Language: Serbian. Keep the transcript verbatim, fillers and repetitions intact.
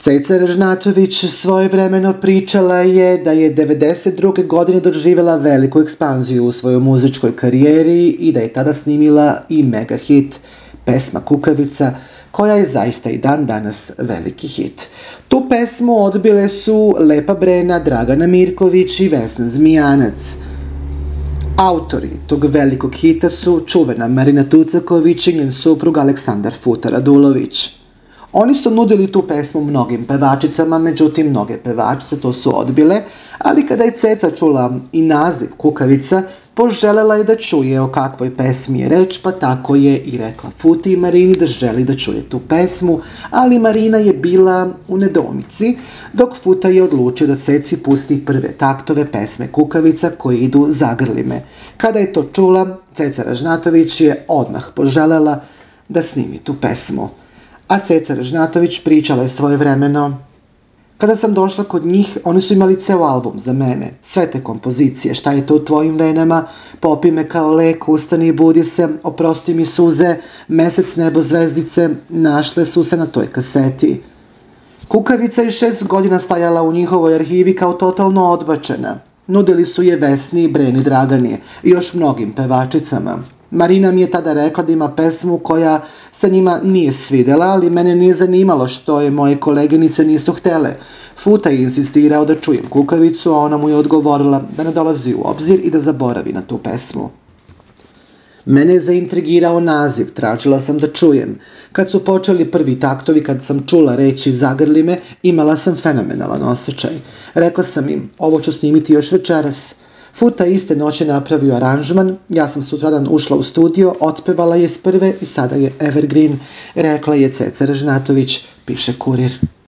Ceca Ražnatović svojevremeno pričala je da je devedeset druge godine doživjela veliku ekspanziju u svojoj muzičkoj karijeri i da je tada snimila i mega hit pesma Kukavica, koja je zaista i dan danas veliki hit. Tu pesmu odbile su Lepa Brena, Dragana Mirković i Vesna Zmijanac. Autori tog velikog hita su čuvena Marina Tucaković i njen suprug Aleksandar Futa Radulović. Oni su nudili tu pesmu mnogim pevačicama, međutim mnoge pevačice to su odbile, ali kada je Ceca čula i naziv Kukavica, poželela je da čuje o kakvoj pesmi je reč, pa tako je i rekla Futi i Marini da želi da čuje tu pesmu, ali Marina je bila u nedoumici, dok Futa je odlučio da Ceci pusti prve taktove pesme Kukavica koje idu Zagrli me. Kada je to čula, Ceca Ražnatović je odmah poželela da snimi tu pesmu. A Ceca Ražnatović pričala je svojevremeno: kada sam došla kod njih, oni su imali ceo album za mene, sve te kompozicije, šta je to u tvojim venama, popi me kao lek, ustani i budi se, oprosti mi suze, mesec, nebo, zvezdice, našle su se na toj kaseti. Kukavica je šest godina stajala u njihovoj arhivi kao totalno odbačena. Nudili su je Vesni, Breni, Dragani i još mnogim pevačicama. Marina mi je tada rekla da ima pesmu koja se njima nije svidela, ali mene nije zanimalo što je moje koleginice nisu htele. Futa je insistirao da čujem Kukavicu, a ona mu je odgovorila da ne dolazi u obzir i da zaboravi na tu pesmu. Mene je zaintrigirao naziv, tražila sam da čujem. Kad su počeli prvi taktovi, kad sam čula reći Zagrli me, imala sam fenomenalan osjećaj. Rekla sam im, ovo ću snimiti još večeras. Futa iste noći napravio aranžman, ja sam sutradan ušla u studio, otpevala je s prve i sada je evergreen, rekla je Ceca Ražnatović, piše Kurir.